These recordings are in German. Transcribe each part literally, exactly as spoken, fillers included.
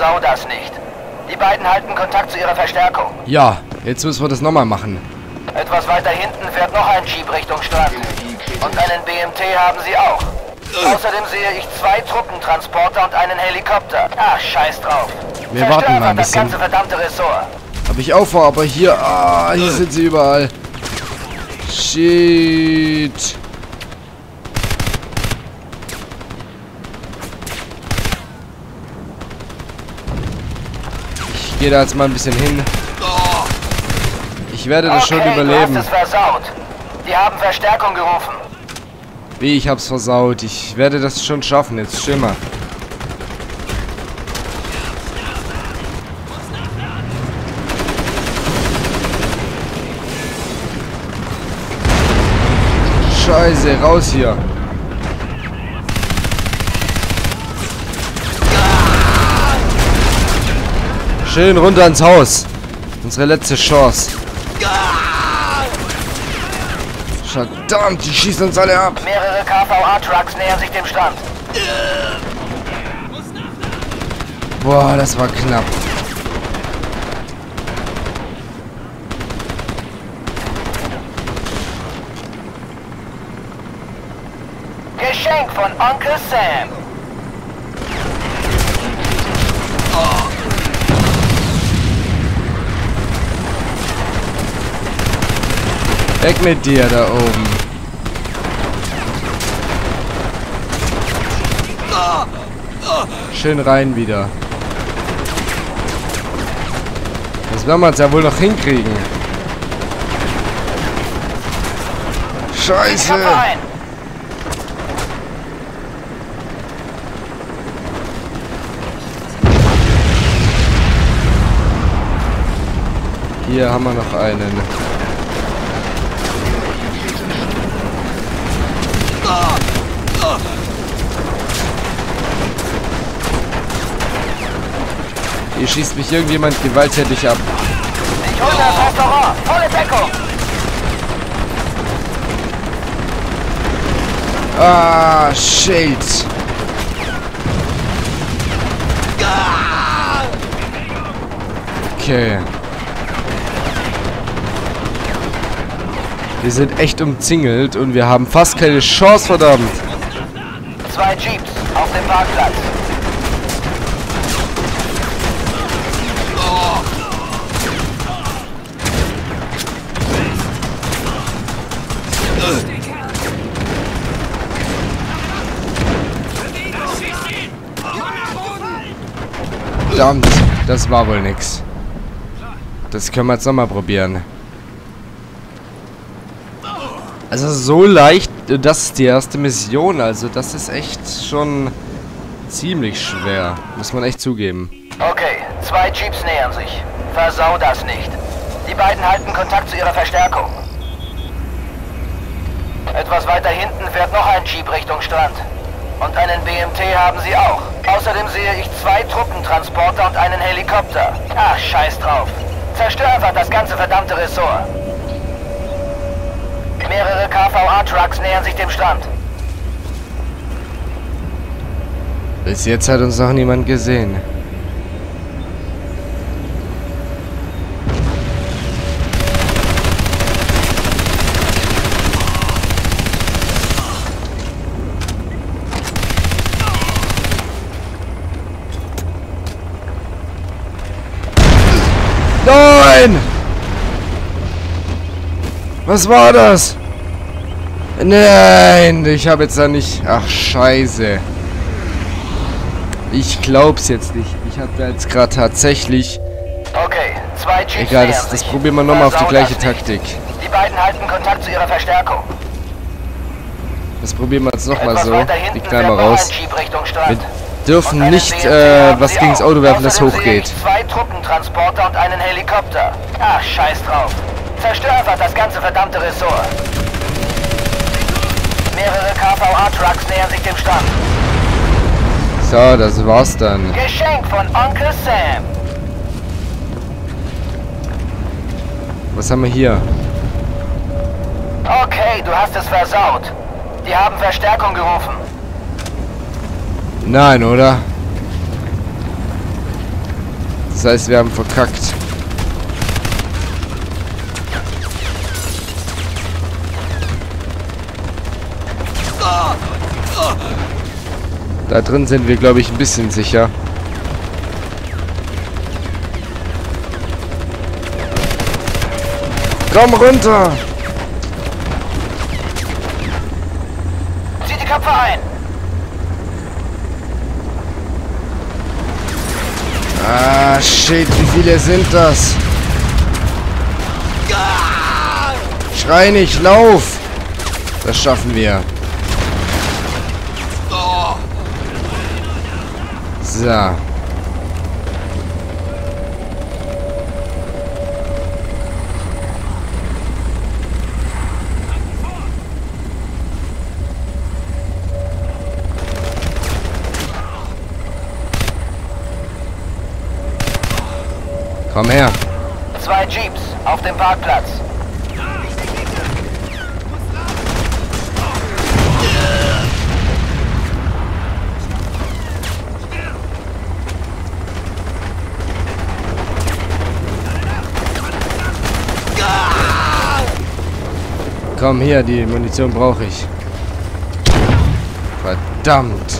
Versau das nicht. Die beiden halten Kontakt zu ihrer Verstärkung. Ja, jetzt müssen wir das nochmal machen. Etwas weiter hinten fährt noch ein Jeep Richtung Strand. Und einen B M T haben sie auch. Außerdem sehe ich zwei Truppentransporter und einen Helikopter. Ach, scheiß drauf. Wir warten mal ein das bisschen. ganze verdammte Ressort. Hab ich auch vor, aber hier... Ah, hier sind sie überall. Shit. Ich gehe da jetzt mal ein bisschen hin. Ich werde das okay, schon überleben. Du hast es versaut. Die haben Verstärkung gerufen. Wie, ich hab's versaut. Ich werde das schon schaffen. Jetzt Schimmer. Scheiße, raus hier. Schön runter ins Haus. Unsere letzte Chance. Verdammt, die schießen uns alle ab. Mehrere K V A-Trucks nähern sich dem Strand. Boah, das war knapp. Geschenk von Onkel Sam. Weg mit dir da oben. Schön rein wieder. Das werden wir uns ja wohl noch hinkriegen. Scheiße. Hier haben wir noch einen. Hier schießt mich irgendjemand gewalttätig ab. Ich hole das Restaurant. Volle Deckung. Ah, shit. Okay. Wir sind echt umzingelt und wir haben fast keine Chance, verdammt. Zwei Jeeps auf dem Parkplatz. Verdammt, das war wohl nix. Das können wir jetzt nochmal probieren. Also so leicht, das ist die erste Mission, also das ist echt schon ziemlich schwer, muss man echt zugeben. Okay, zwei Jeeps nähern sich. Versau das nicht. Die beiden halten Kontakt zu ihrer Verstärkung. Etwas weiter hinten fährt noch ein Jeep Richtung Strand. Und einen B M T haben sie auch. Außerdem sehe ich zwei Truppentransporter und einen Helikopter. Ach, scheiß drauf. Zerstör einfach das ganze verdammte Ressort. Mehrere K V A-Trucks nähern sich dem Strand. Bis jetzt hat uns noch niemand gesehen. Nein! Was war das? Nein, ich habe jetzt da nicht... Ach, scheiße. Ich glaub's jetzt nicht. Ich habe da jetzt gerade tatsächlich... Okay, zwei Jeeps. Egal, das, das probieren wir nochmal auf die gleiche Taktik. Die beiden halten Kontakt zu ihrer Verstärkung. Das probieren wir jetzt nochmal so. Die knallen wir raus. Wir dürfen nicht äh, was gegen das Auto werfen, das hochgeht. Zwei Truppentransporter und einen Helikopter. Ach, scheiß drauf. Zerstör einfach das ganze verdammte Ressort. Mehrere K V A-Trucks nähern sich dem Strand. So, das war's dann. Geschenk von Onkel Sam. Was haben wir hier? Okay, du hast es versaut. Die haben Verstärkung gerufen. Nein, oder? Das heißt, wir haben verkackt. Da drin sind wir, glaube ich, ein bisschen sicher. Komm runter! Zieht die Köpfe ein! Ah, shit, wie viele sind das? Schrei nicht, lauf! Das schaffen wir. So. Komm her. Zwei Jeeps auf dem Parkplatz. Komm her, die Munition brauche ich. Verdammt.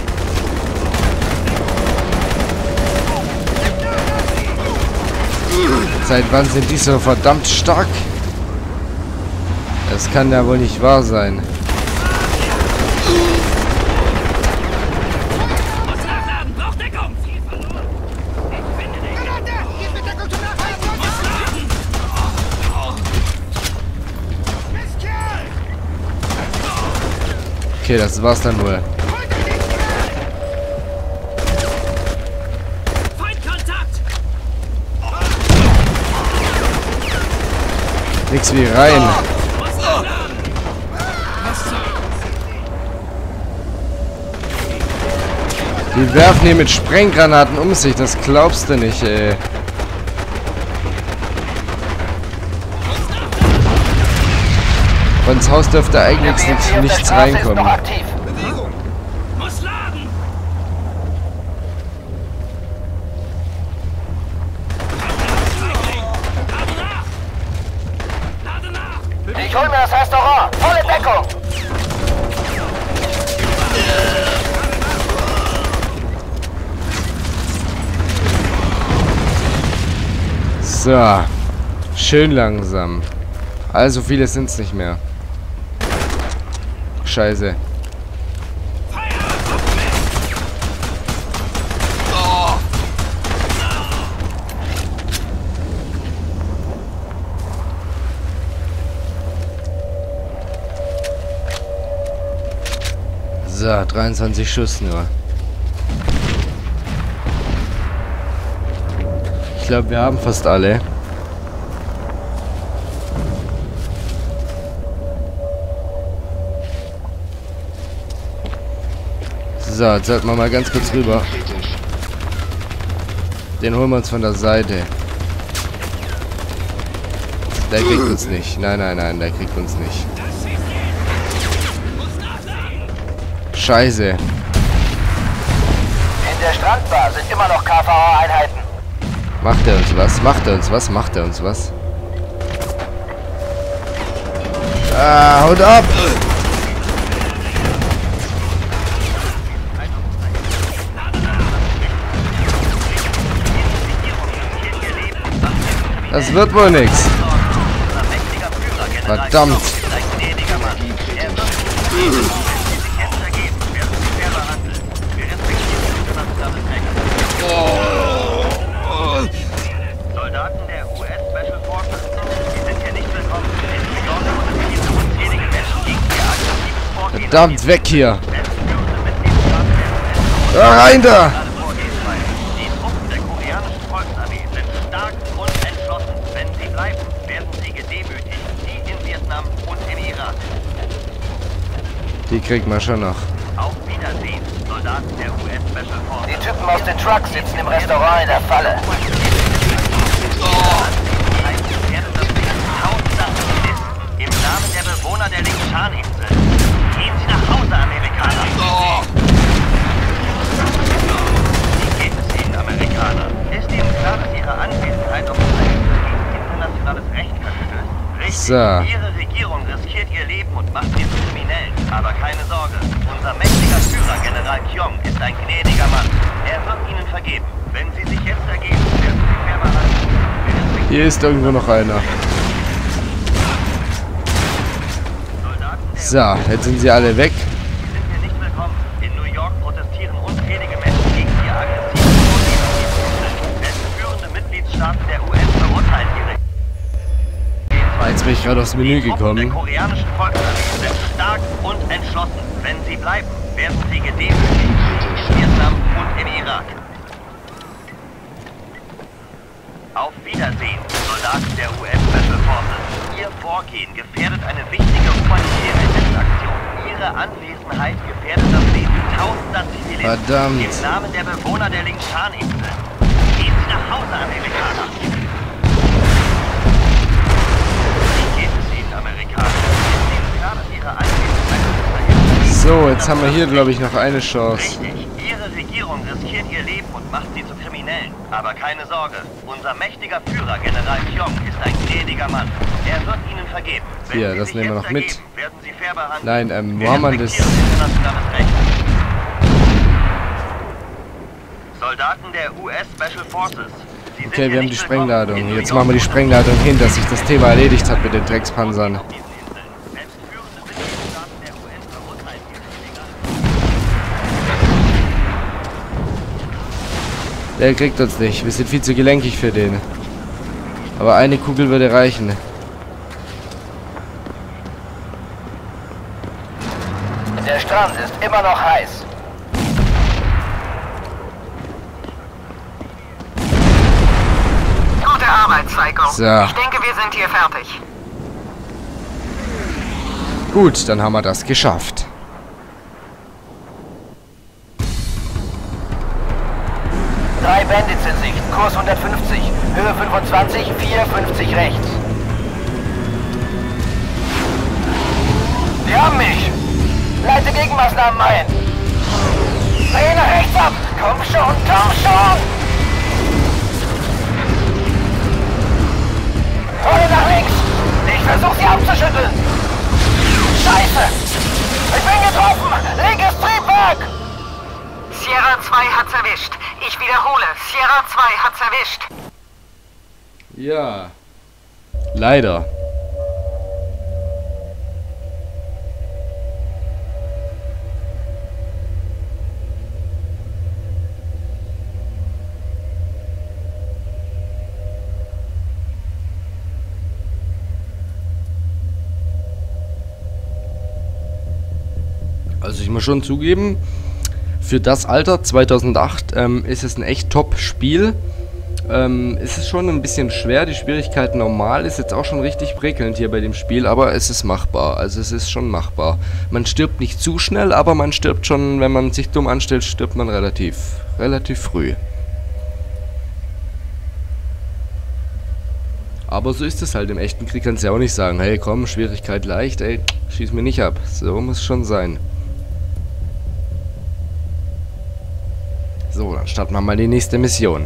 Seit wann sind die so verdammt stark? Das kann ja wohl nicht wahr sein. Okay, das war's dann wohl. Nix wie rein. Die werfen hier mit Sprenggranaten um sich, das glaubst du nicht, ey. Ins Haus dürfte eigentlich nichts, nichts reinkommen. Ich hol mir das Restaurant. Volle Deckung. So. Schön langsam. Also viele sind es nicht mehr. Scheiße. So, dreiundzwanzig Schuss nur. Ich glaube, wir haben fast alle. So, jetzt sollten wir mal ganz kurz rüber. Den holen wir uns von der Seite. Der kriegt uns nicht. Nein, nein, nein, der kriegt uns nicht. Scheiße. In der Strandbar sind immer noch K V A-Einheiten. Macht er uns was? Macht er uns was? Macht er uns was? Ah, haut ab! Das wird wohl nichts. Verdammt. Soldaten der U S Special Forces, die sind hier nicht willkommen. Insbesondere unterstützen unzählige Menschen gegen ihr aggressives Vorgehen. Verdammt, weg hier. Da rein da! Die Truppen der koreanischen Volksarmee sind stark und entschlossen. Wenn sie bleiben, werden sie gedemütigt, wie in Vietnam und im Irak. Die kriegt man schon noch. Auf Wiedersehen, Soldaten der U S Special Forces. Die Typen aus den Trucks sitzen im Restaurant in der Falle. Im Namen der Bewohner der Lingshan-Insel. Gehen Sie nach Hause, Amerikaner. Wie geht es Ihnen, Amerikaner? Ist Ihnen klar, So. Ihre Regierung riskiert ihr Leben und macht sie zu Kriminellen. Aber keine Sorge, unser mächtiger Führer, General Kyong, ist ein gnädiger Mann. Er wird Ihnen vergeben. Wenn Sie sich jetzt ergeben, werden Sie fair behandelt. Hier ist irgendwo noch einer. So, jetzt sind sie alle weg. Sie sind hier nicht willkommen. In New York protestieren unzählige Menschen gegen ihr aggressives Vorgehen. Selbst führende Mitgliedstaaten der U S verurteilen ihre... Jetzt bin ich gerade aufs Menü gekommen. Die koreanischen Volksarmee sind stark und entschlossen. Wenn sie bleiben, werden sie gedemütigt. In Vietnam und im Irak. Auf Wiedersehen, Soldaten der U S Special Forces. Ihr Vorgehen gefährdet eine wichtige humanitäre Hilfsaktion. Ihre Anwesenheit gefährdet das Leben tausender Zivilisten. Verdammt. Im Namen der Bewohner der Lingshan-Insel. Gehen Sie nach Hause, Amerikaner. So, jetzt haben wir hier, glaube ich, noch eine Chance. Richtig. Ihre Regierung riskiert ihr Leben und macht sie zu Kriminellen. Aber keine Sorge, unser mächtiger Führer, General Kyong, ist ein gnädiger Mann. Er wird Ihnen vergeben. Wenn Hier, Sie das sich nehmen wir jetzt noch mit. ergeben, werden Sie fair behandelt. Nein, ähm, wo Wir haben wir das? respektieren internationales Recht. Soldaten der U S Special Forces. Sie sind Okay, hier wir haben die nicht Sprengladung. willkommen. In Jetzt New machen wir die York Sprengladung hin, dass sich das Thema erledigt hat mit den Dreckspanzern. auf diesen Inseln. Selbst führende Mitgliedstaaten der U S verurteilen ihre illegalen... Der kriegt uns nicht. Wir sind viel zu gelenkig für den. Aber eine Kugel würde reichen. Der Strand ist immer noch heiß. Gute Arbeit, Psycho. So. Ich denke, wir sind hier fertig. Gut, dann haben wir das geschafft. Drei Bandits in Sicht, Kurs hundertfünfzig, Höhe fünfundzwanzig, vier fünfzig rechts. Die haben mich! Leite Gegenmaßnahmen ein! Dreh nach rechts ab! Komm schon, komm schon! Rolle nach links! Ich versuch sie abzuschütteln! Scheiße! Ich bin getroffen! Linkes Triebwerk! Sierra zwei hat's erwischt. Ich wiederhole, Sierra zwei hat's erwischt. Ja. Leider. Also ich muss schon zugeben, für das Alter zweitausendacht ähm, ist es ein echt Top-Spiel. Ähm, es ist schon ein bisschen schwer, die Schwierigkeit normal ist jetzt auch schon richtig prickelnd hier bei dem Spiel, aber es ist machbar, also es ist schon machbar. Man stirbt nicht zu schnell, aber man stirbt schon, wenn man sich dumm anstellt, stirbt man relativ, relativ früh. Aber so ist es halt, im echten Krieg kannst du ja auch nicht sagen, hey komm, Schwierigkeit leicht, ey, schieß mir nicht ab. So muss es schon sein. So, dann starten wir mal die nächste Mission.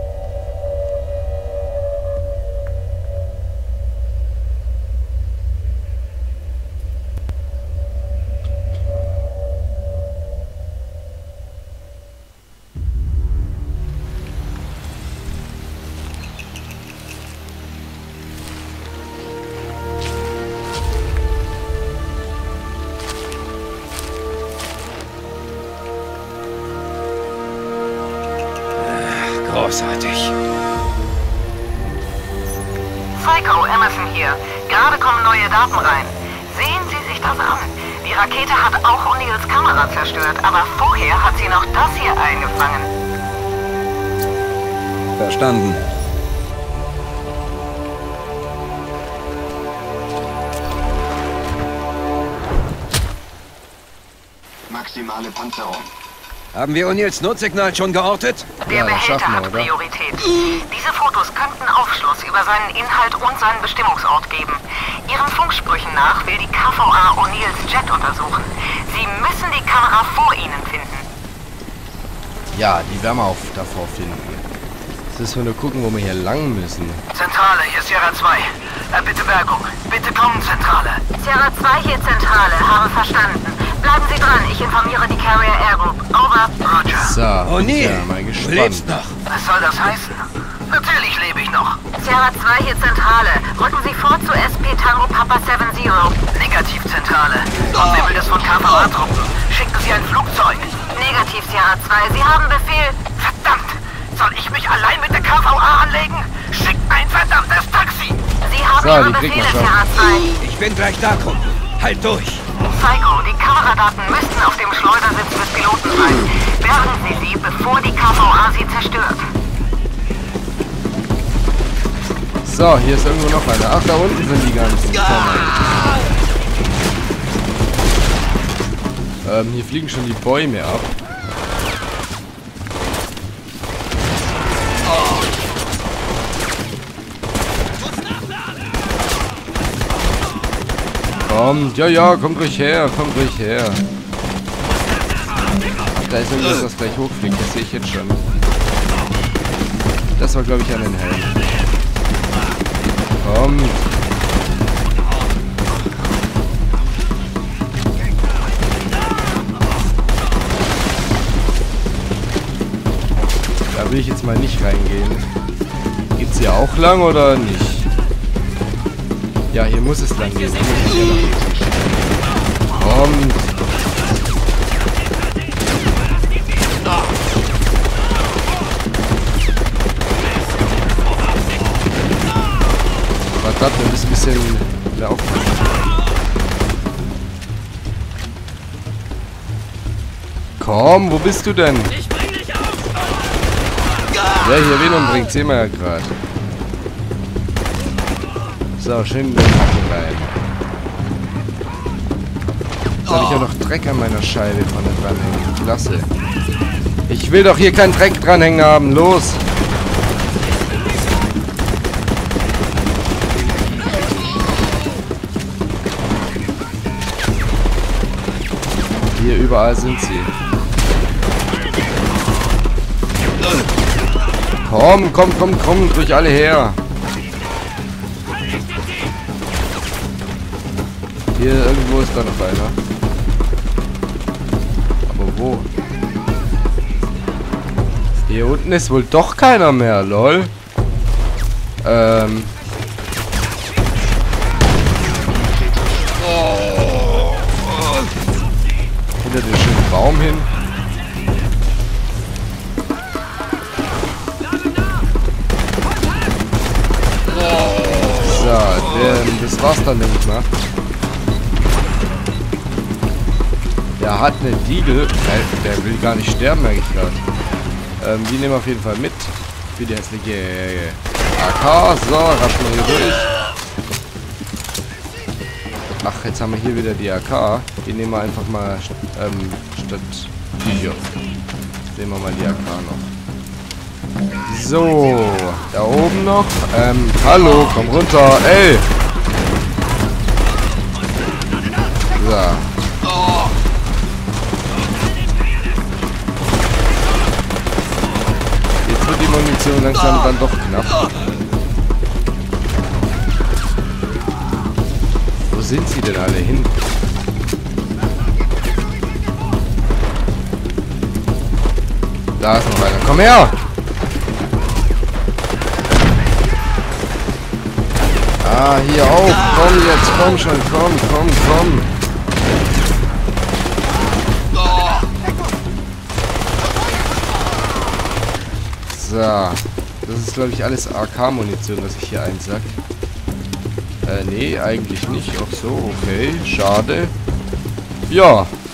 Großartig. Psycho, Emerson hier. Gerade kommen neue Daten rein. Sehen Sie sich das an. Die Rakete hat auch O'Neills Kamera zerstört, aber vorher hat sie noch das hier eingefangen. Verstanden. Maximale Panzerung. Haben wir O'Neills Notsignal schon geortet? Der Ja, das Behälter schaffen wir, hat oder? Priorität. Diese Fotos könnten Aufschluss über seinen Inhalt und seinen Bestimmungsort geben. Ihren Funksprüchen nach will die K V A O'Neills Jet untersuchen. Sie müssen die Kamera vor Ihnen finden. Ja, die werden wir auch davor finden. Jetzt müssen wir nur gucken, wo wir hier lang müssen. Zentrale, hier ist Sierra zwei. Äh, bitte Bergung. Bitte kommen, Zentrale. Sierra zwei hier, Zentrale. Habe verstanden. Bleiben Sie dran. Ich informiere die Carrier Air Group. Over. Roger. So, O'Neill, ja, mal du gespannt. lebst noch. Was soll das heißen? Natürlich lebe ich noch. Sierra zwei hier, Zentrale. Rücken Sie vor zu S P Tango Papa sieben Zero. Negativ, Zentrale. Und wer will das von K V A-Truppen? Schicken Sie ein Flugzeug. Negativ, Sierra zwei. Sie haben Befehl. Verdammt! Soll ich mich allein mit der K V A anlegen? Schickt ein verdammtes Taxi! Sie haben So, Ihre die kriegen wir Befehle, schon. Sierra zwei. Ich bin gleich da, Kumpel. Halt durch. Psycho, die Kameradaten müssten auf dem Schleudersitz des Piloten sein. Bergen Sie sie, bevor die K V A sie zerstört. So, hier ist irgendwo noch einer. Ach, da unten sind die ganzen. Ähm, hier fliegen schon die Bäume ab. Kommt, ja, ja, kommt ruhig her, kommt ruhig her. Ach, da ist irgendwas, was gleich hochfliegt, das sehe ich jetzt schon. Das war, glaube ich, an den Helm. Kommt. Da will ich jetzt mal nicht reingehen. Geht's hier auch lang oder nicht? Ja, hier muss es lang gehen. Kommt. Verdammt, wir müssen ein bisschen laufen. Komm, wo bist du denn? Wer hier wen umbringt, sehen wir ja gerade. So, schön den Haken rein. Jetzt habe ich ja noch Dreck an meiner Scheibe vorne dranhängen. Klasse. Ich will doch hier keinen Dreck dranhängen haben. Los! Hier überall sind sie. Komm, komm, komm, komm, durch alle her. Hier irgendwo ist da noch einer. Aber wo? Hier unten ist wohl doch keiner mehr, lol. Ähm. Hinter den schönen Baum hin. So, der, das war's dann nämlich mal. Der hat eine Diegel. Äh, der will gar nicht sterben, merke ich gerade. Ähm, die nehmen wir auf jeden Fall mit. Für die hässliche A K. So, raschen wir hier durch. Ach, jetzt haben wir hier wieder die A K. Die nehmen wir einfach mal ähm, statt hier. Nehmen wir mal die A K noch. So, da oben noch. Ähm, hallo, komm runter. Ey! So. Jetzt wird die Munition langsam dann doch knapp. Wo sind sie denn alle hin? Da ist noch einer. Komm her! Ah, hier auch. Komm jetzt, komm schon, komm, komm, komm. So. Das ist, glaube ich, alles A K-Munition, was ich hier einsack. Äh, nee, eigentlich nicht. Ach so, okay. Schade. Ja,